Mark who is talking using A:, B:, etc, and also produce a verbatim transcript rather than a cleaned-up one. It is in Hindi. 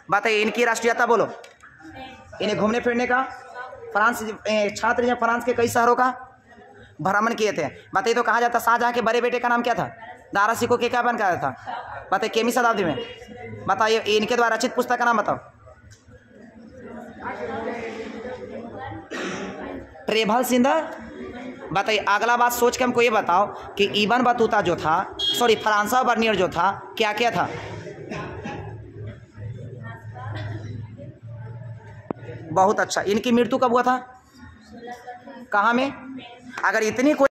A: बताइए इनकी राष्ट्रीयता बोलो। इन्हें घूमने फिरने का, फ्रांस छात्र ने फ्रांस के कई शहरों का भ्रमण किए थे। बताइए तो कहा जाता शाहजहां के बड़े बेटे का नाम क्या था? दारा सिको के क्या बन गया था? बताइए कितवीं शताब्दी में? बताइए इनके द्वारा रचित पुस्तक का नाम बताओ। Travels in the. बताइए अगला बात सोच के हमको ये बताओ कि इब्न बतूता जो था, सॉरी फ्रांसवा बर्नियर जो था, क्या क्या था? बहुत अच्छा। इनकी मृत्यु कब हुआ था? कहाँ में? अगर इतनी